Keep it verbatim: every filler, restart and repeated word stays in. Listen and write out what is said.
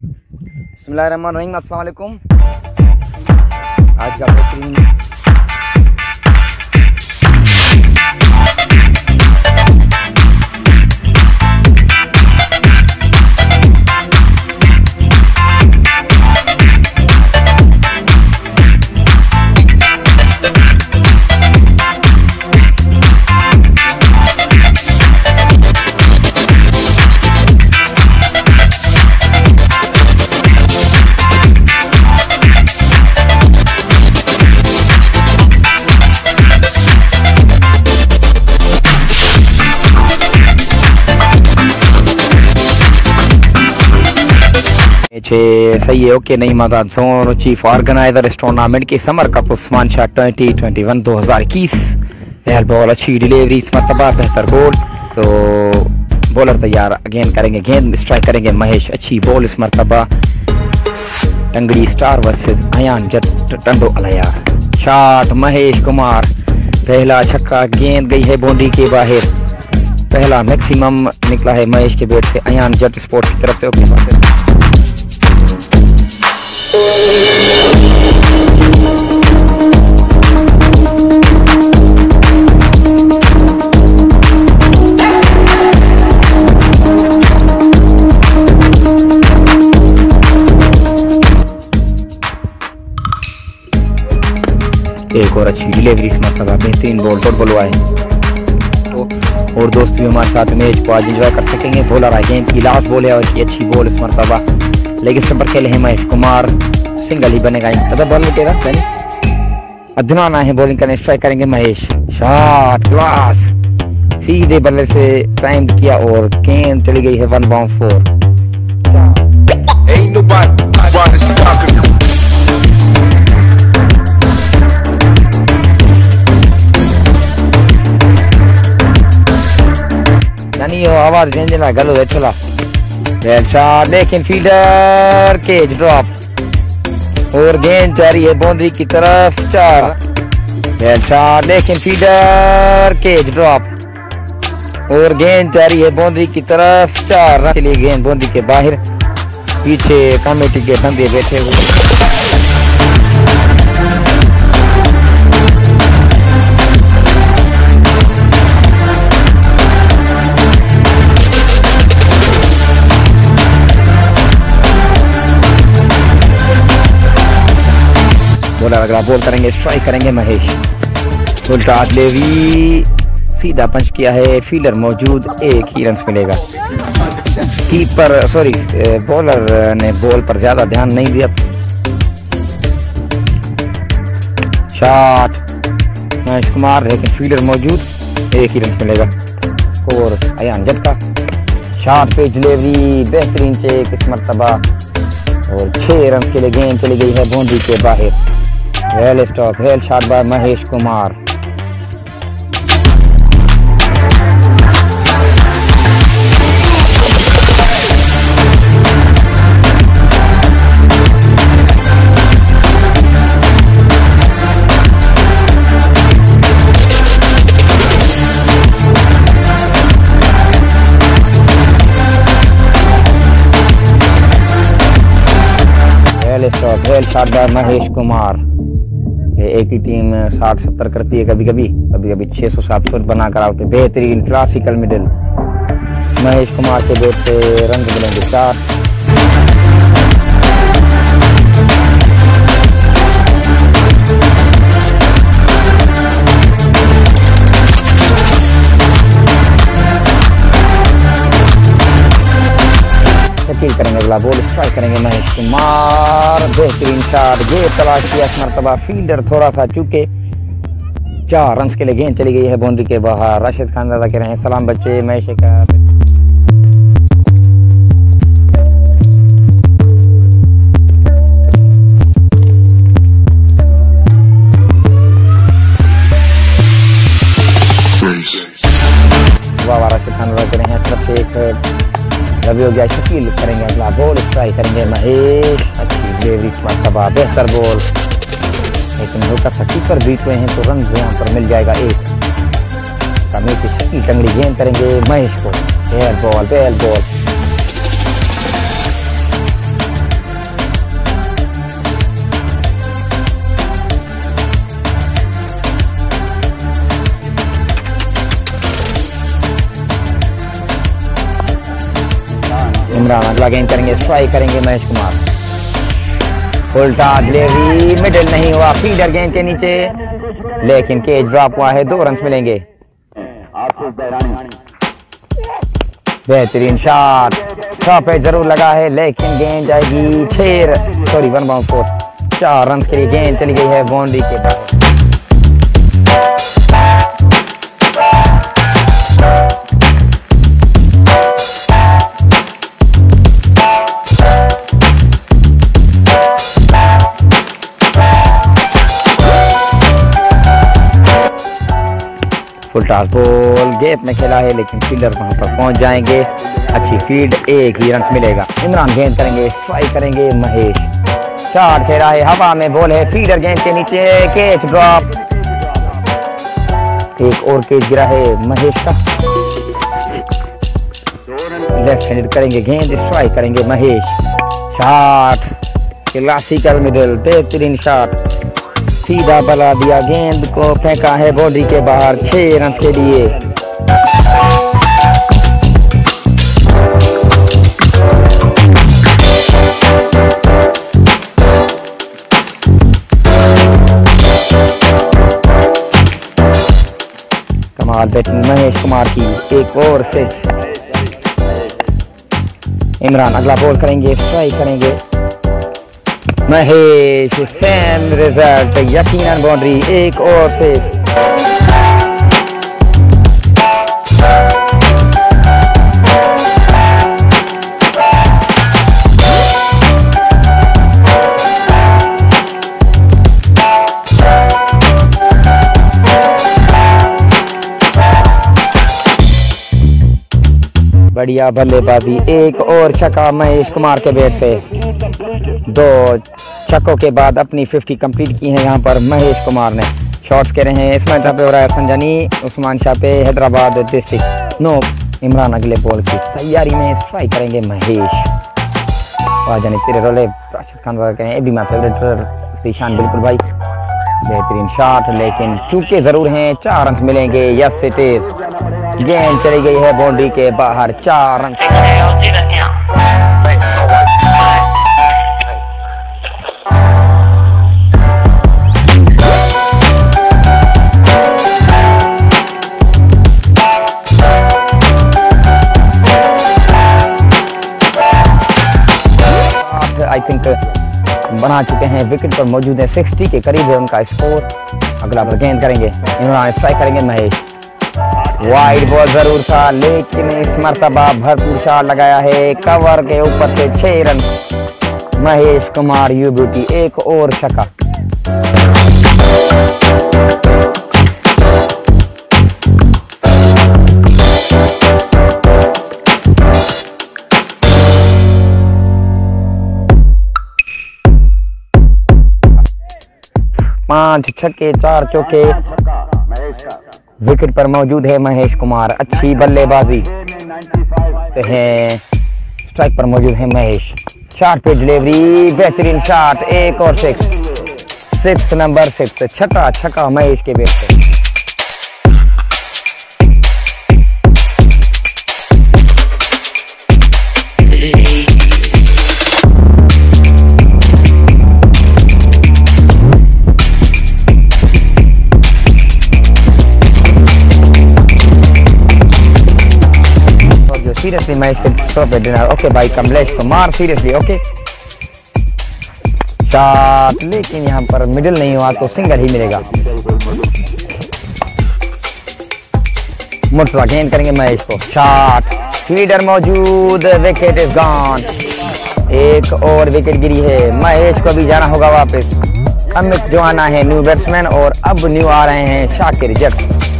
बिस्मिल्लाहिर्रहमानिर्रहीम, अस्सलाम वालेकुम। आज का बेहतरीन सही है। ओके नहीं मदाद सोन चीफ ऑर्गेनाइजर इस टूर्नामेंट की summer cup Usman Shah twenty twenty one दो हजार इक्कीस। पहल बॉल अच्छी डिलीवरी, इस मरतबा बेहतर बॉल। तो बॉलर तैयार, अगेन करेंगे गेंद, स्ट्राइक करेंगे महेश। अच्छी बॉल इस मरतबा। टंगड़ी star versus Ayan Jat Tando Allahyar. Shot Mahesh Kumar, पहला छक्का, गेंद गई है बाउंड्री के बाहर। पहला मैक्सिमम निकला है महेश के बैट से अयान जट स्पोर्ट्स की तरफ से। ओके एक और अच्छी डिलीवरी इस मरतबा, बेहतरीन बॉल डॉट बॉल हुआ है। तो और दोस्त भी हमारे साथ मैच को आज एंजॉय कर सकेंगे। बॉलर है, गेंद की लास्ट बॉल है और की अच्छी बॉल इस मरतबा। लेग स्टंप पर खेले हैं महेश कुमार, सिंगल ही बनेगा। अगर बॉल नहीं तेरा अदनान आए हैं बॉलिंग करने, स्ट्राइक करेंगे महेश। शॉट क्लास, सीधे बल्ले से टाइम किया और गेंद चली गई है वन बाउंड फोर। यानी आवाज चेंज ना गलो है चला शॉट, लेकिन फील्डर केज ड्रॉप और गेंद जा रही है बाउंड्री की तरफ। चार शॉट, लेकिन फील्डर केज ड्रॉप और गेंद जा रही है बाउंड्री की तरफ। चार रन के लिए गेंद बाउंड्री के बाहर। पीछे कमेटी के बंदे बैठे हुए। बॉलर अगला बॉल करेंगे, स्ट्राइक करेंगे महेश। उल्टा डिलीवरी, सीधा पंच किया है, फील्डर मौजूद, एक ही रन मिलेगा। कीपर सॉरी बॉलर ने बॉल पर ज्यादा ध्यान नहीं दिया। शॉट महेश कुमार, लेकिन फील्डर मौजूद, एक ही रन मिलेगा। और अयान जट का शॉट पे डिलीवरी, बेहतरीन चेक इस मरतबा और छह रन के लिए गेंद चली गई है बाउंड्री के बाहर। Well stop, well shot by Mahesh Kumar. Well stop, well shot by Mahesh Kumar. एक ही टीम साठ सत्तर करती है, कभी कभी कभी कभी छह सौ सात सौ बनाकर आउट। बेहतरीन क्लासिकल मिडिल महेश कुमार के बैट से रन मिलेंगे चार। शकील करेंगे अगला बॉल, स्ट्राइक करेंगे महेश कुमार। बेहतरीन शॉट, गेंद तलाश किया इस मरतबा, फील्डर थोड़ा सा चूके। चार रन के लिए गेंद चली गई है बाउंड्री के बाहर। राशिद खान दादा कह रहे हैं सलाम बच्चे, महेश का वाह। राशिद खान दादा कह रहे हैं तरफ से एक रवि हो गया। शकील करेंगे अगला बॉल, स्ट्राइक करेंगे महेश। अच्छी डिलीवरी मरतबा, बेहतर बॉल, लेकिन होकर कीपर बीच में हैं तो रन यहाँ पर मिल जाएगा एक। कमेटी शकील टंगड़ी गेंद करेंगे महेश को। Well bowled, well bowled, Imran अगला गेंद करेंगे, स्ट्राइक करेंगे महेश कुमार, उल्टा डिलीवरी, मिडिल नहीं हुआ, फील्डर गेंद के नीचे, लेकिन केज ड्रॉप हुआ है, दो रन मिलेंगे। बेहतरीन शॉट, छह पे जरूर लगा है, लेकिन गेंद जाएगी छह, सॉरी वन बाउंस फोर, चार रन के लिए गेंद चली गई है बाउंड्री के पास। फुल टॉस बॉल गैप में खेला है, लेकिन फील्डर वहां पर पहुंच जाएंगे, अच्छी फील्ड, एक ही रन मिलेगा। इमरान गेंद करेंगे, स्ट्राइक करेंगे महेश, शॉट खेला है, हवा में बॉल है, फील्डर गेंद के नीचे, कैच ड्रॉप, एक और कैच गिरा है महेश का, लेफ्ट हैंडेड करेंगे गेंद, स्ट्राइक करेंगे महेश, शॉट क्लासिकल मिडिल, बेहतरीन शॉट, सीधा बला दिया, गेंद को फेंका है बाउंड्री के बाहर, छह रन के लिए। कमाल बैटिंग महेश कुमार की, एक और सिक्स। इमरान अगला बॉल करेंगे, स्ट्राइक करेंगे महेश, सेम रिजल्ट, यकीनन बाउंड्री, एक और सिक्स। बढ़िया बल्लेबाजी, एक और छक्का महेश कुमार के बैट से, दो छक्कों के बाद अपनी पचास कंप्लीट की है यहाँ पर महेश कुमार ने। शॉट्स कह रहे हैं, इसमें पे हो रहा है संजानी, उस्मान शाह पे हैदराबाद डिस्ट्रिक्ट, नो। इमरान अगले बॉल की तैयारी में, स्ट्राइक करेंगे महेश, जाने तेरे रोले राशिद खान वगैरह, ये भी मैं फेवरेट ईशान, बिल्कुल भाई, बेहतरीन शॉट, लेकिन चूके जरूर हैं, चार रन मिलेंगे, यस इट इज, गेंद चली गई है बाउंड्री के बाहर, चार रन। आई थिंक बना चुके हैं, विकेट पर मौजूद है, साठ के करीब है उनका स्कोर। अगला पर गेंद करेंगे इमरान, स्ट्राइक करेंगे महेश, वाइड बॉल जरूर था, लेकिन इस मर्तबा भरपूर शॉट लगाया है, कवर के ऊपर से छह run, Mahesh Kumar you beauty, एक और छक्का। पांच छक्के, चार चौके, विकेट पर मौजूद है महेश कुमार, अच्छी बल्लेबाजी है, स्ट्राइक पर मौजूद है महेश, शॉट पे डिलीवरी, बेहतरीन शॉट, एक और सिक्स, सिक्स नंबर सिक्स, छक्का छक्का महेश के बैट से। सीरियसली मैं इसके स्टॉप एट डिनर, ओके भाई Kamlesh Kumar, seriously okay, shot, लेकिन यहाँ पर मिडिल नहीं हुआ तो सिंगल ही मिलेगा। मुर्तजा गेंद करेंगे महेश को, शॉट, फील्डर मौजूद, विकेट इज गॉन, एक और विकेट गिरी है, महेश को भी जाना होगा वापस। अमित जो आना है न्यू बैट्समैन, और अब न्यू आ रहे हैं शाकिर जट।